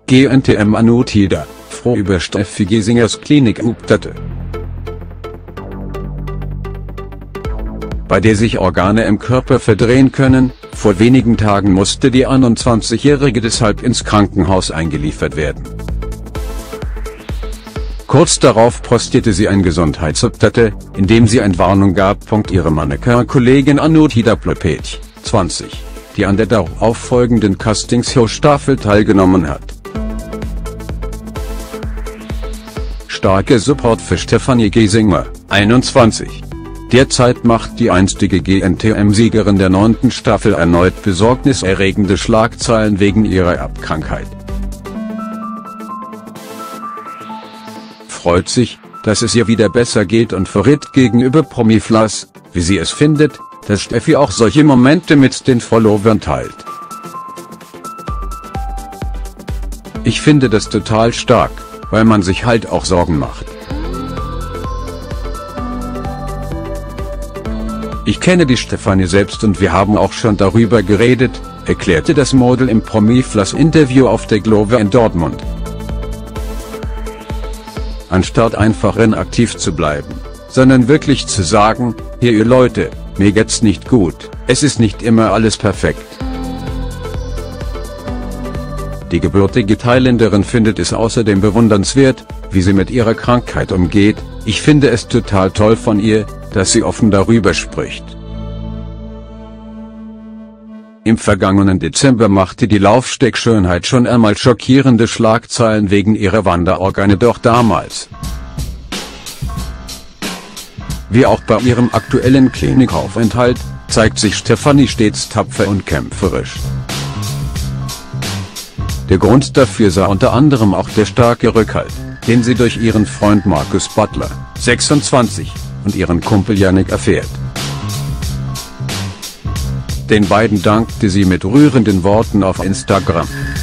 GNTM Anotida, froh über Steffi Giesingers Klinik-Update, bei der sich Organe im Körper verdrehen können. Vor wenigen Tagen musste die 21-Jährige deshalb ins Krankenhaus eingeliefert werden. Kurz darauf postierte sie ein Gesundheitsupdate, in dem sie eine Warnung gab. Ihre Mannequin-Kollegin Anotida Plopech, 20, die an der darauffolgenden Castingshow-Staffel teilgenommen hat. Starke Support für Stefanie Giesinger, 21. Derzeit macht die einstige GNTM-Siegerin der 9. Staffel erneut besorgniserregende Schlagzeilen wegen ihrer Erbkrankheit. Freut sich, dass es ihr wieder besser geht und verrät gegenüber Promiflash, wie sie es findet, dass Steffi auch solche Momente mit den Followern teilt. Ich finde das total stark, weil man sich halt auch Sorgen macht. Ich kenne die Stefanie selbst und wir haben auch schon darüber geredet, erklärte das Model im Promiflash-Interview auf der Glove in Dortmund. Anstatt einfach inaktiv zu bleiben, sondern wirklich zu sagen, hier ihr Leute, mir geht's nicht gut, es ist nicht immer alles perfekt. Die gebürtige Thailänderin findet es außerdem bewundernswert, wie sie mit ihrer Krankheit umgeht. Ich finde es total toll von ihr, dass sie offen darüber spricht. Im vergangenen Dezember machte die Laufsteg-Schönheit schon einmal schockierende Schlagzeilen wegen ihrer Wanderorgane, doch damals, wie auch bei ihrem aktuellen Klinikaufenthalt, zeigt sich Stefanie stets tapfer und kämpferisch. Der Grund dafür sei unter anderem auch der starke Rückhalt, den sie durch ihren Freund Marcus Butler, 26, und ihren Kumpel Yannick erfährt. Den beiden dankte sie mit rührenden Worten auf Instagram.